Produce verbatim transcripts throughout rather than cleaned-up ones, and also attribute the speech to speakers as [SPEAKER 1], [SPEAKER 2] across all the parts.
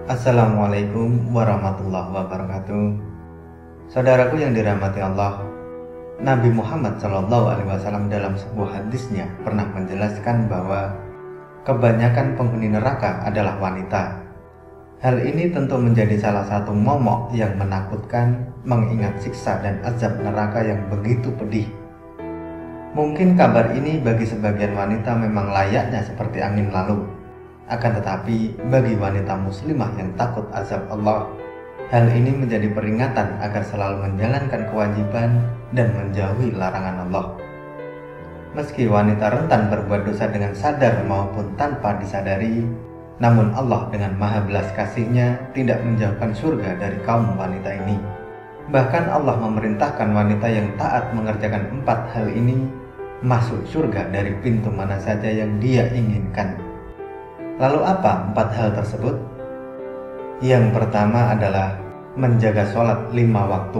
[SPEAKER 1] Assalamualaikum warahmatullahi wabarakatuh. Saudaraku yang dirahmati Allah, Nabi Muhammad shallallahu alaihi wasallam dalam sebuah hadisnya pernah menjelaskan bahwa kebanyakan penghuni neraka adalah wanita. Hal ini tentu menjadi salah satu momok yang menakutkan, mengingat siksa dan azab neraka yang begitu pedih. Mungkin kabar ini bagi sebagian wanita memang layaknya seperti angin lalu. Akan tetapi bagi wanita muslimah yang takut azab Allah, hal ini menjadi peringatan agar selalu menjalankan kewajiban dan menjauhi larangan Allah. Meski wanita rentan berbuat dosa dengan sadar maupun tanpa disadari, namun Allah dengan maha belas kasih-Nya tidak menjauhkan surga dari kaum wanita ini. Bahkan Allah memerintahkan wanita yang taat mengerjakan empat hal ini masuk surga dari pintu mana saja yang dia inginkan. Lalu apa empat hal tersebut? Yang pertama adalah menjaga sholat lima waktu.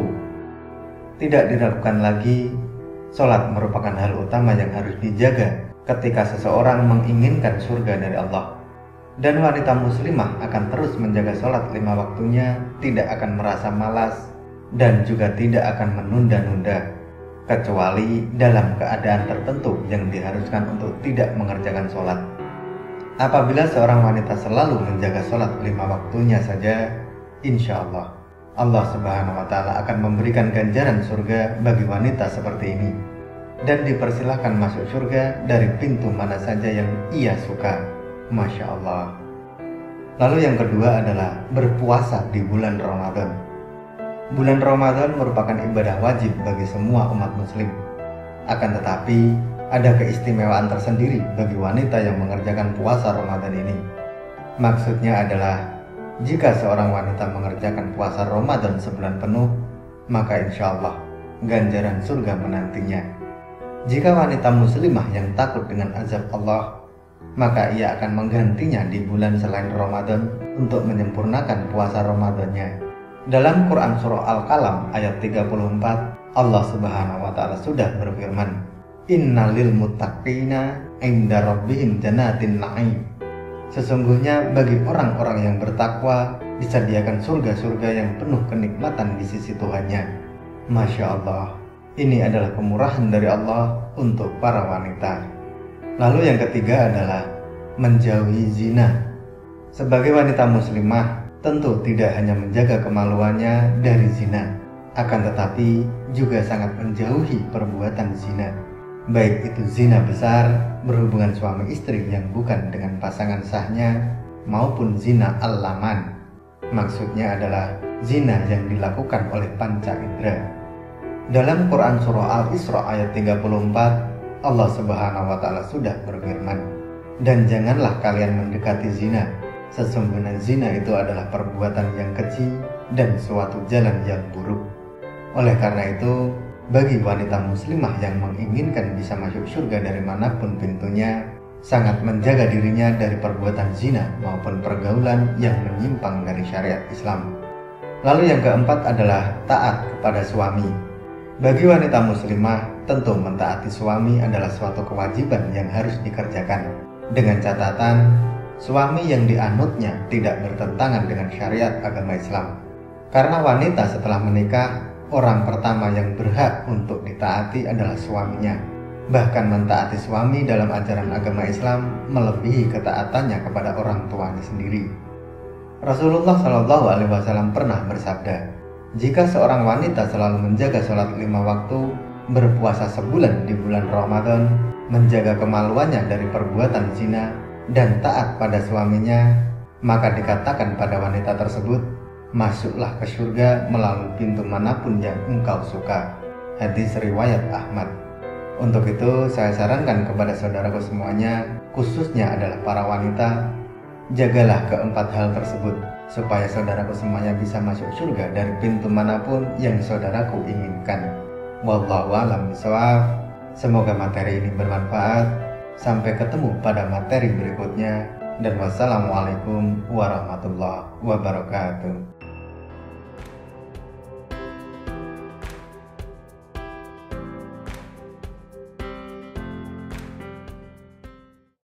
[SPEAKER 1] Tidak diragukan lagi, sholat merupakan hal utama yang harus dijaga ketika seseorang menginginkan surga dari Allah. Dan wanita muslimah akan terus menjaga sholat lima waktunya, tidak akan merasa malas dan juga tidak akan menunda-nunda, kecuali dalam keadaan tertentu yang diharuskan untuk tidak mengerjakan sholat. Apabila seorang wanita selalu menjaga sholat lima waktunya saja, insya Allah Allah subhanahu wa ta'ala akan memberikan ganjaran surga bagi wanita seperti ini, dan dipersilahkan masuk surga dari pintu mana saja yang ia suka. Masya Allah. Lalu yang kedua adalah berpuasa di bulan Ramadan. Bulan Ramadan merupakan ibadah wajib bagi semua umat muslim. Akan tetapi ada keistimewaan tersendiri bagi wanita yang mengerjakan puasa Ramadan ini. Maksudnya adalah jika seorang wanita mengerjakan puasa Ramadan sebulan penuh, maka insya Allah ganjaran surga menantinya. Jika wanita muslimah yang takut dengan azab Allah, maka ia akan menggantinya di bulan selain Ramadan untuk menyempurnakan puasa Ramadannya. Dalam Quran Surah Al-Qalam ayat tiga puluh empat, Allah subhanahu wa ta'ala sudah berfirman, Innalil muttaqina inda rabbihim jannatin na'im. Sesungguhnya bagi orang-orang yang bertakwa disediakan surga-surga yang penuh kenikmatan di sisi Tuhannya. Masya Allah, ini adalah kemurahan dari Allah untuk para wanita. Lalu yang ketiga adalah menjauhi zina. Sebagai wanita muslimah, tentu tidak hanya menjaga kemaluannya dari zina, akan tetapi juga sangat menjauhi perbuatan zina. Baik itu zina besar, berhubungan suami istri yang bukan dengan pasangan sahnya, maupun zina al-laman. Maksudnya adalah zina yang dilakukan oleh panca indera. Dalam Quran Surah Al-Isra ayat tiga puluh empat, Allah subhanahu wa ta'ala sudah berfirman, dan janganlah kalian mendekati zina. Sesungguhnya zina itu adalah perbuatan yang keji dan suatu jalan yang buruk. Oleh karena itu, bagi wanita muslimah yang menginginkan bisa masuk surga dari manapun pintunya, sangat menjaga dirinya dari perbuatan zina maupun pergaulan yang menyimpang dari syariat Islam. Lalu yang keempat adalah taat kepada suami. Bagi wanita muslimah, tentu mentaati suami adalah suatu kewajiban yang harus dikerjakan, dengan catatan suami yang dianutnya tidak bertentangan dengan syariat agama Islam. Karena wanita setelah menikah, orang pertama yang berhak untuk ditaati adalah suaminya. Bahkan mentaati suami dalam ajaran agama Islam melebihi ketaatannya kepada orang tuanya sendiri. Rasulullah shallallahu alaihi wasallam pernah bersabda, jika seorang wanita selalu menjaga sholat lima waktu, berpuasa sebulan di bulan Ramadan, menjaga kemaluannya dari perbuatan zina, dan taat pada suaminya, maka dikatakan pada wanita tersebut, masuklah ke surga melalui pintu manapun yang engkau suka. Hadis riwayat Ahmad. Untuk itu saya sarankan kepada saudaraku semuanya, khususnya adalah para wanita, jagalah keempat hal tersebut supaya saudaraku semuanya bisa masuk surga dari pintu manapun yang saudaraku inginkan. Wallahu a'lam bishawab. Semoga materi ini bermanfaat. Sampai ketemu pada materi berikutnya, dan wassalamualaikum warahmatullahi wabarakatuh.